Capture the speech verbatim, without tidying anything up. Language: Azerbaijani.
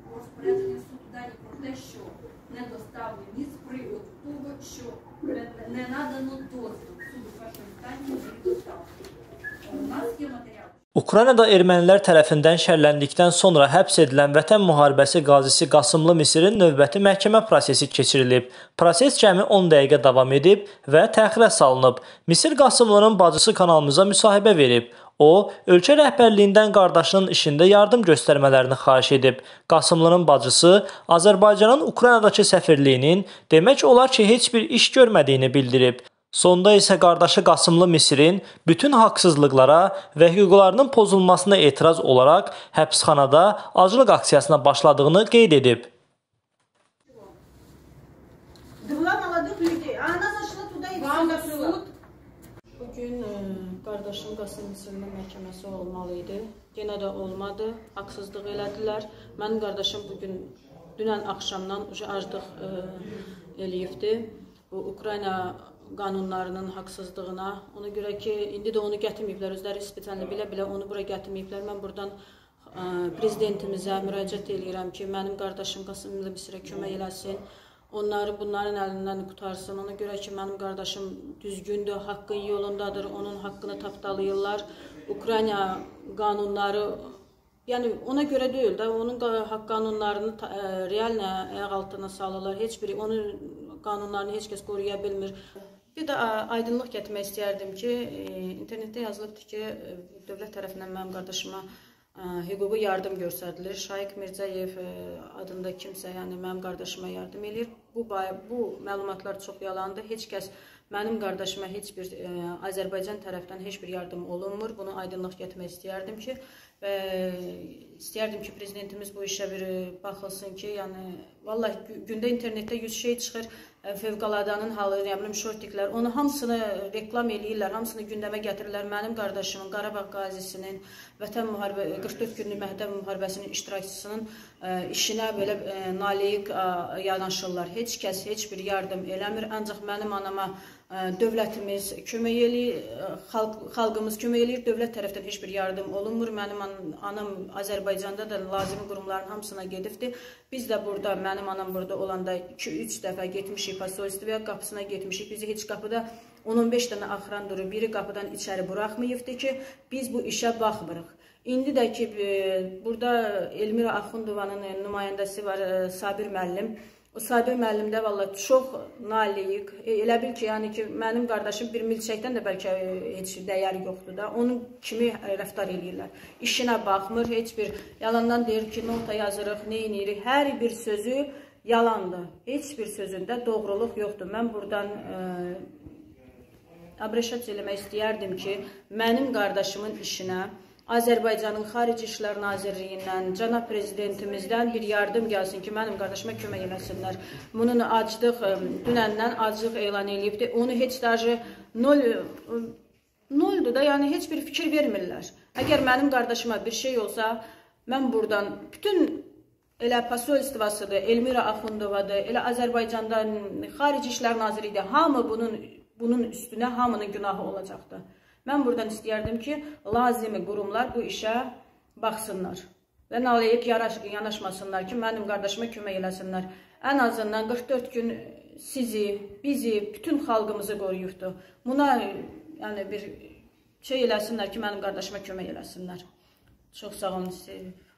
розпорядження суду дані про те, що не доставлені з приводу того, що не надано дозвіл суду першої інстанції на доставку. У нас є матеріал. Ukraynada ermənilər tərəfindən şərləndikdən sonra həbs edilən Vətən Müharibəsi qazisi Qasımlı Misirin növbəti məhkəmə prosesi keçirilib. Proses cəmi on dəqiqə davam edib və təxirə salınıb. Misir Qasımlının bacısı kanalımıza müsahibə verib. O, ölkə rəhbərliyindən qardaşının işində yardım göstərmələrini xahiş edib. Qasımlının bacısı Azərbaycanın Ukraynadakı səfirliyinin demək olar ki, heç bir iş görmədiyini bildirib. Sonda isə qardaşı Qasımlı Misirin bütün haqsızlıqlara və hüquqlarının pozulmasına etiraz olaraq həbsxanada aclıq aksiyasına başladığını qeyd edib. Bugün qardaşım Qasım Misirinin məhkəməsi olmalı idi. Yenə də olmadı. Haqsızlıq elədilər. Mənim qardaşım bugün dünən axşamdan aclıq eləyibdi. Bu Ukrayna qanunlarının haqsızlığına. Ona görə ki, indi də onu gətirməyiblər. Özləri spesialni bilə-bilə onu bura gətirməyiblər. Mən buradan prezidentimizə müraciət edirəm ki, mənim qardaşım Qasım Misirə kömək eləsin. Onları bunların əlindən qutarsın. Ona görə ki, mənim qardaşım düzgündür, haqqın yolundadır. Onun haqqını tapdalayırlar. Ukrayna qanunları, yəni ona görə deyil də, onun haqq qanunlarını real ayaq altına salırlar. Heç biri onun qanunlarını heç kəs qoruya bilmir. Bir də aydınlıq gətirmək istəyərdim ki, internetdə yazılıbdır ki, dövlət tərəfindən mənim qardaşıma hüquqi yardım göstərilir. Şaiq Mirzəyev adında kimsə, yəni mənim qardaşıma yardım edir. Bu, bu məlumatlar çox yalandır. Heç kəs mənim qardaşıma heç bir Azərbaycan tərəfdən heç bir yardım olunmur. Bunu aydınlıq gətirmək istəyərdim ki, və istəyərdim ki, prezidentimiz bu işə bir baxılsın ki, yəni vallahi gündə internetdə yüz şey çıxır, fövqəladanın halı, nə bilim, şortiklər, onu hamısını reklam eləyirlər, hamısını gündəmə gətirirlər. Mənim qardaşımın, Qarabağ qazisinin, Vətən müharibə, qırx dörd günlük Vətən müharibəsinin iştirakçısının işinə belə nalayiq yanaşırlar. Heç kəs heç bir yardım eləmir, ancaq mənim anama dövlətimiz kömək eləyir, xalqımız kömək eləyir, dövlət tərəfdən heç bir yardım olunmur. Mənim anam Azərbaycanda da lazımi qurumların hamısına gedibdir. Biz də burada, mənim anam burada olanda iki üç dəfə getmişik, posolstvoya qapısına getmişik. Bizi heç qapıda on on beş dənə axıran durur, biri qapıdan içəri buraxmayıbdır ki, biz bu işə baxmırıq. İndi də ki, burada Elmira Axundovanın nümayəndəsi var, Sabir müəllim. O Sabir müəllim də valla çox nalayiq. Elə bil ki, yəni ki, mənim qardaşım bir milçəkdən də bəlkə heç dəyər yoxdur da. Onun kimi rəftar edirlər. İşinə baxmır, heç bir yalandan deyir ki, nota yazırıq, nə edirik. Hər bir sözü yalandır. Heç bir sözündə doğruluq yoxdur. Mən buradan abrəşat eləmək istəyərdim ki, mənim qardaşımın işinə Azərbaycanın Xarici İşlər Nazirliyindən, cənab prezidentimizdən bir yardım gəlsin ki, mənim qardaşıma kömək eləsinlər. Bunun aclıq, dünəndən aclıq elan edibdir. Onu heç dajı noldur da, yəni heç bir fikir vermirlər. Əgər mənim qardaşıma bir şey olsa, mən buradan bütün elə posolstvasıdır, Elmira Axundovadır, elə Azərbaycandan Xarici İşlər Nazirliyidir, hamı bunun, bunun üstünə hamının günahı olacaqdır. Mən buradan istəyərdim ki, lazımi qurumlar bu işə baxsınlar və nalayıq yanaşmasınlar ki, mənim qardaşıma kömək eləsinlər. Ən azından qırx dörd gün sizi, bizi, bütün xalqımızı qoruyubdur. Buna yəni, bir şey eləsinlər ki, mənim qardaşıma kömək eləsinlər. Çox sağ olun sizi.